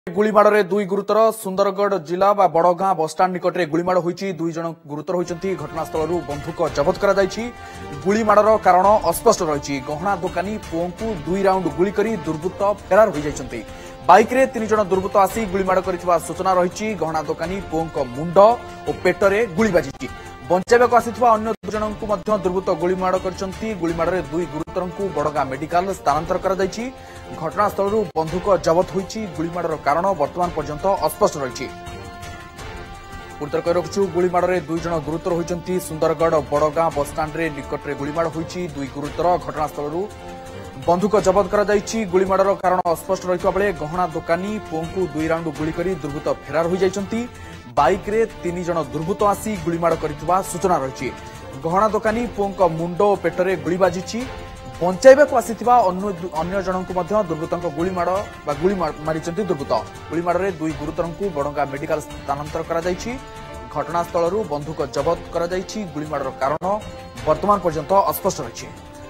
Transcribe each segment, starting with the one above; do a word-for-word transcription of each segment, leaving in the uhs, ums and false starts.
गुलीमाड़ दुई गुरुतर सुंदरगढ़ जिला बा बड़गां बसस्टाण्ड निकट में गुलीमाड़ होती दुई जन गुरुतर होती घटनास्थल बंधुक जबत कर गुलीमाड़ कारण अस्पष्ट रही गहना दोकानी पुओं को दुई राउंड गुली कर दुर्बृत्त फेरार हो जाती बाइक रे तीन जन दुर्बृत्त आसी गुलीमाड़ कर सूचना रही गहना दोकानी पुओं मुंड और पेटरे गुली बाजी बंचाइवाक आसिथिबा अन्य दु जनंकु मध्य दुर्बृत्त गुलीमाड़ करछंती गुलीमाड़रे दुई गुरुतरंकु बड़गां मेडिकल स्थानांतर करा जायछि घटनास्थल बंधुक जबत होईछि गुलीमाड़र कारण वर्तमान पर्यंत अस्पष्ट रहिछि गुरुतर कहि रखछु गुलीमाड़रे दुई जन गुरुतर होईछंती सुंदरगढ़ बड़गां बसस्टाण्ड रे निकट रे गुलीमाड़ होईछि दुई गुरुतर घटनास्थल बंधुक जबत करा जायछि गुलीमाड़र कारण अस्पष्ट रहितबा बेले गहना दोकानी पुओंकु दुई राउंड गुली करी दुर्बृत्त फेरार हो जायछंती बाइक रे तीन जन दुर्बृत्त आसी गुलीमाड़ करथिबा सूचना रही गहना दोकानी पुओं मुंड और पेटरे गुली बाजी बंचाइवाक आसिथिबा अन्य जनंकु मध्य दुर्बृत्तंक गुलीमाड़ बा गुली मारिचंती दुर्बृत्त गुलीमाड़रे दुई गुरुतरंकु बड़गां मेडिकल स्थानांतर करा जायछि घटनास्थल बंधुक जबत करा जायछि गुलीमाड़र कारण वर्तमान पर्यंत अस्पष्ट रही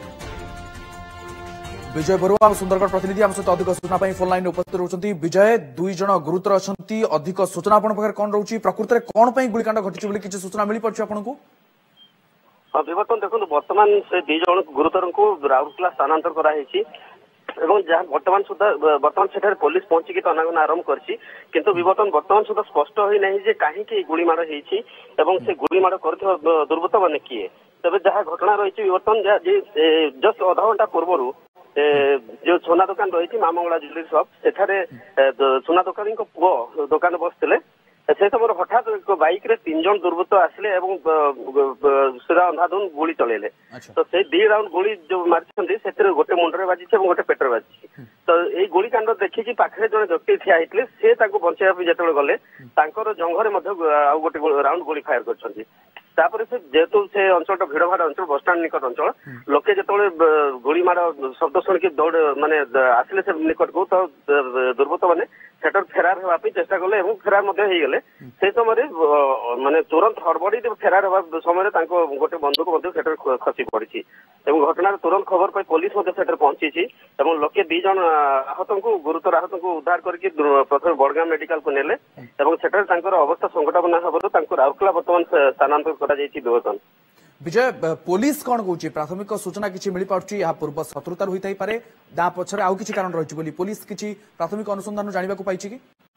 विजय बरुआ सुंदरगढ़ प्रतिनिधि आम सहित अधिक सूचना फोन लाइन उपस्थित रहउछंती विजय दुई जन गुरुतर अछंती अधिक सूचना आपण पाखरे कोन रहउची प्रकृति रे कोन पई गुलीकांड घटिछि बोली किछि सूचना मिली पड़छि आपनकु हां विवर्तन देखो वर्तमान से दुई जन गुरुतर को राउरकेला स्थानांतर करा हेछि एवं जहां वर्तमान सुधा वर्तमान सेठारे पुलिस पहुंची की तनागन आरंभ करछि किंतु विवर्तन वर्तमान सुधा स्पष्ट होई नहीं जे काहे कि गुलीमाड़ हेछि एवं से गुलीमाड़ करथिबा दुर्बृत्त माने किए तबे जहां घटना रहिछि विवर्तन जे जस्ट आधा घंटा पूर्वरु जो सोना दुकान रही मामंगला ज्वेलरी शॉप सेठारे सोना दुकानी को पुओ दुकान बसते से समय हठात बाइक रे तीन जन दुर्बृत्त आसिले एवं सीधा अंधाधुन गुली चलेले तो से दी राउंड गुली जो मारिछंती सेतिर गोटे मुंडरे बाजी एवं गोटे पेटर बाजी तो एई गुली कांड देखि पाखरे जने व्यक्ति ठिया हितले से ताको बंचाइबा पे जेतले गले तांकर जंघरे मध्ये आ गोटे राउंड गुली फायर करछंती तापर से जेतु से अंचल भिड़भाड़ अंचल बसस्टाण्ड निकट अंचल लोके जेतले गुली मार शब्द शुणिक दौड़ माने आसिले से निकट को तो दुर्बृत्त माने सेटर फेरार होगा चेष्टा कले एवं फेरार मध्य हो गले से समय माने तुरंत हड़बड़ी फेरार होगा समय गोटे बंधुक मध्य सेटर खसी पड़ी एवं घटनार तुरंत खबर पाई पुलिस मध्य सेटर पहुंची एवं लोके दी जन आहत को गुरुतर आहत को उद्धार करके प्रथम बड़गां मेडिकल को नेले एवं सेटर तांकर अवस्था संकटापन्न हेबारु तांको राउरकेला वर्तमान स्थानांतर करा जायछि विवर्तन विजय पुलिस कौन कहूँ प्राथमिक सूचना किसी मिल पार्टी या पूर्व शत्रुतार होई पारे दा पछरे आउ किछि कारण रहिछि बोली पुलिस किछि प्राथमिक अनुसंधान जानिबा को पाइछि कि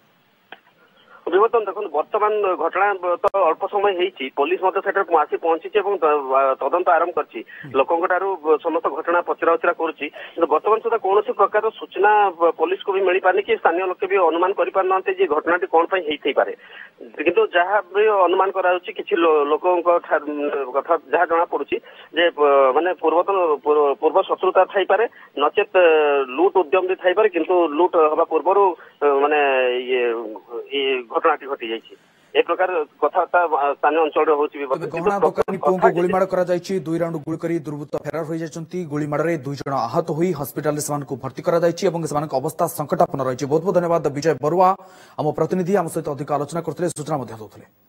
विवर्तन देखो वर्तमान घटना तो अल्प समय होती पुलिस आसी पहुंची तदंत आरंभ करछि लोकंक ठारू समस्त घटना पचरा उचरा करुछि वर्तमान सुधा कौन प्रकार सूचना पुलिस को भी मिल पारे कि स्थानीय लोक भी अनुमान कर पारनाते जे घटनाटी कौन पई हेई पारे किंतु जहाँ भी अनुमान कराउछि किछि लोकंक कथा जहाँ जना पड़ुछि जे माने पूर्वतन पूर्व शत्रुता थाई पारे नचेत लूट उद्यम भी थाई पारे किंतु लूट हवा पूर्वरु माने ये घटनाटी घटी जाइछि ए प्रकार कथाबार्ता स्थानीय अंचल होछि गहना दोकानी पुओं को गुलीमाड़ करा जाइछि दुई राउंड गुली करी दुर्बृत्त फेरार हो जाइछंती गुलीमाड़ रे दुई जण आहत होई हॉस्पिटल रे समान को भर्ती करा जाइछि एवं समान अवस्था संकटापन्न रहिछि बहुत बहुत धन्यवाद विजय बरुआ हम प्रतिनिधि हम सहित अधिक आलोचना करथिले सूचना मध्ये दउथिले।